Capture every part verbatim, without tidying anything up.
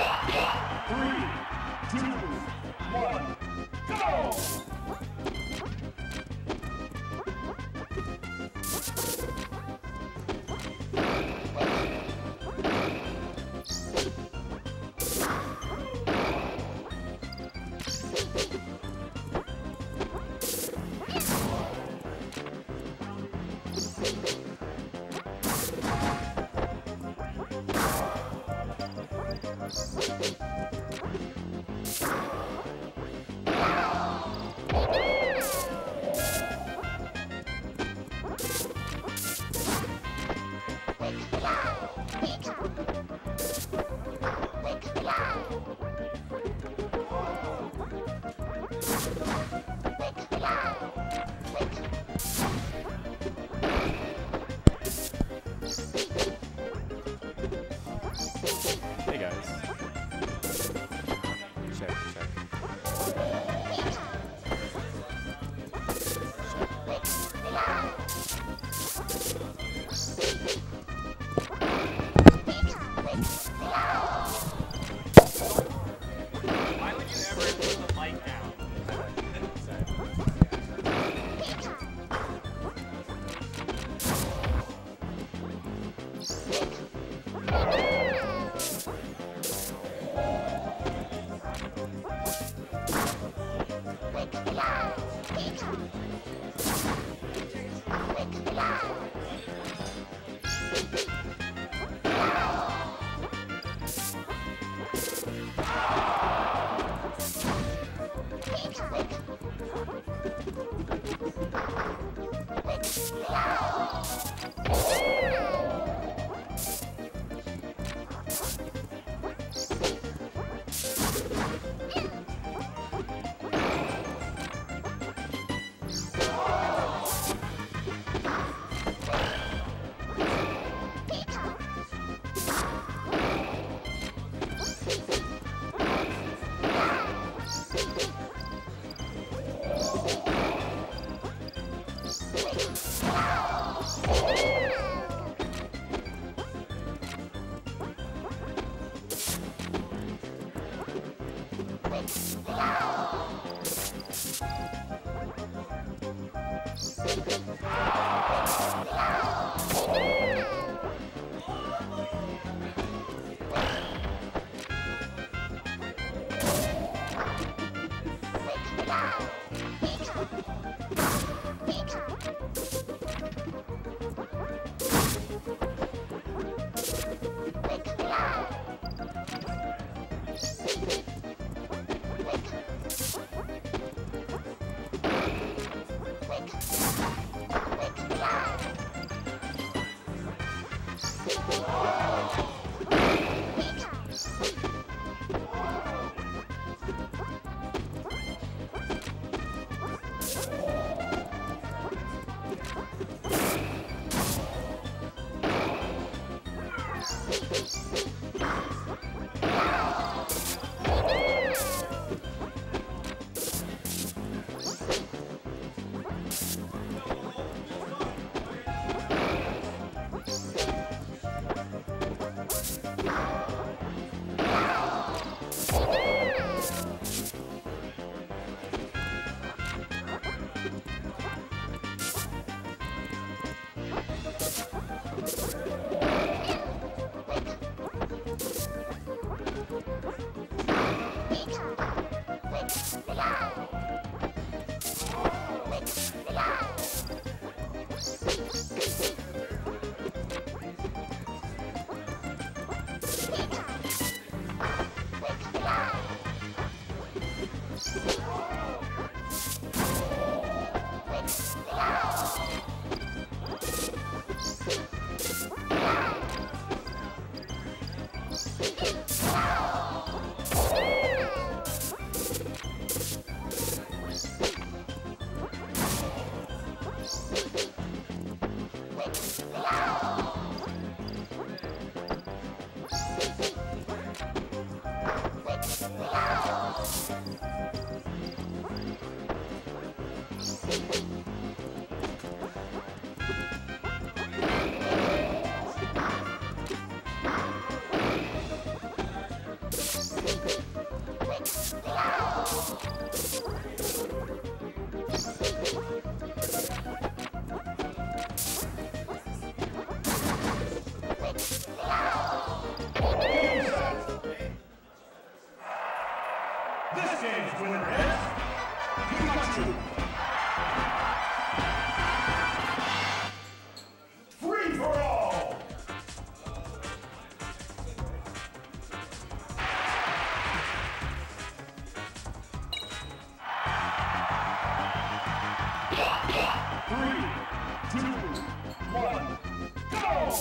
Hey guys. Check, check. Why would you ever put the mic down? This game's winner is Pikachu. Free for all. Three, two, one, go!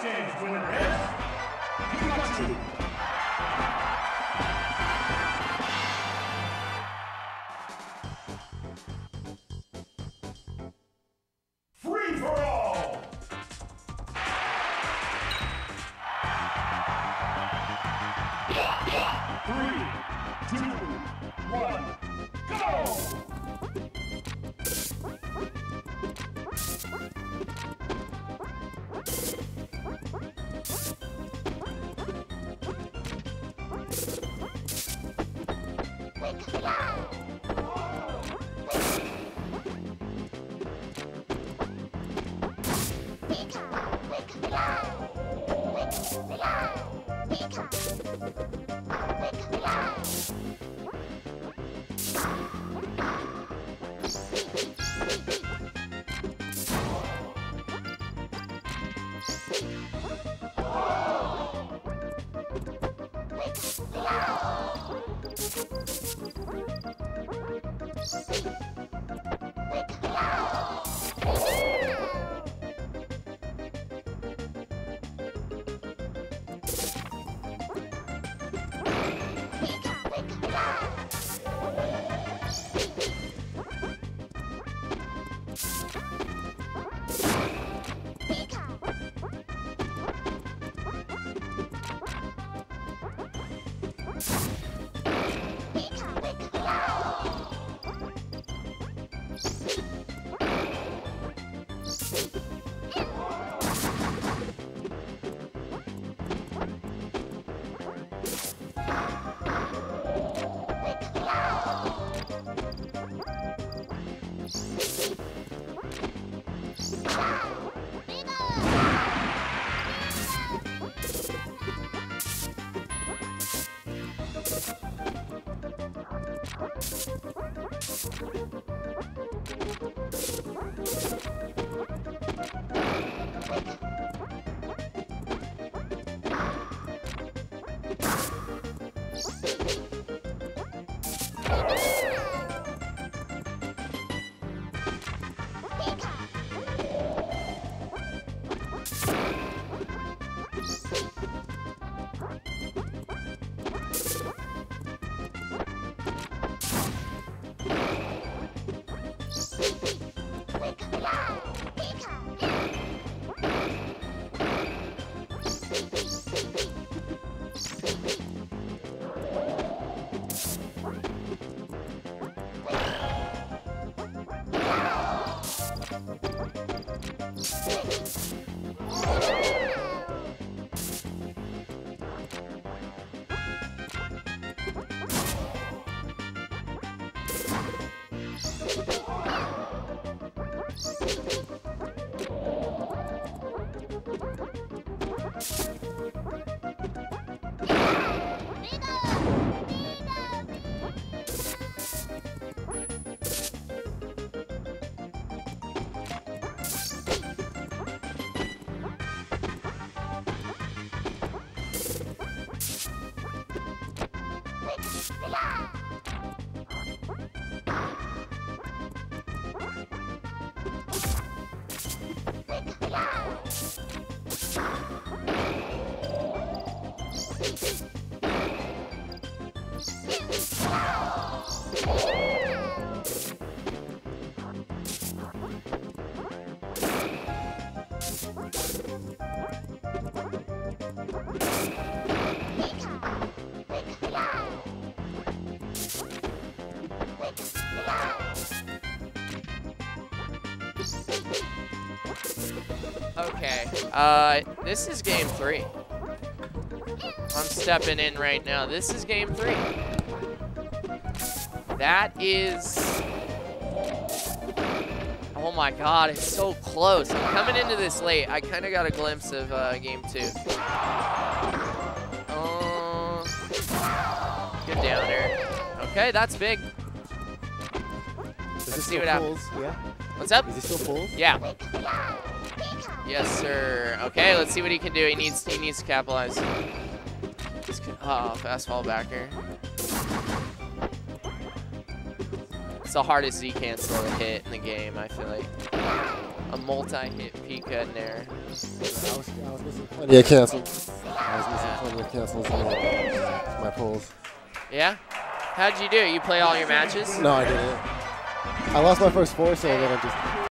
This game's winner is Pikachu. Free for all. Three, two, one, go! Okay, uh, this is game three. I'm stepping in right now. This is game three. That is... Oh my god, it's so close. I'm coming into this late. I kind of got a glimpse of uh, game two. Uh, good downer. Okay, that's big. Let's see what happens. Yeah. What's up? Is he still full? Yeah. Yes, sir. Okay, let's see what he can do. He needs he needs to capitalize. Oh, fast fall backer. It's the hardest Z cancel to hit in the game, I feel like. A multi-hit Pika in there. I was, I was missing plenty of cancels. I was missing plenty of cancels in my, my pulls. Yeah? How'd you do? You play all your matches? No, I didn't. I lost my first four, so then I just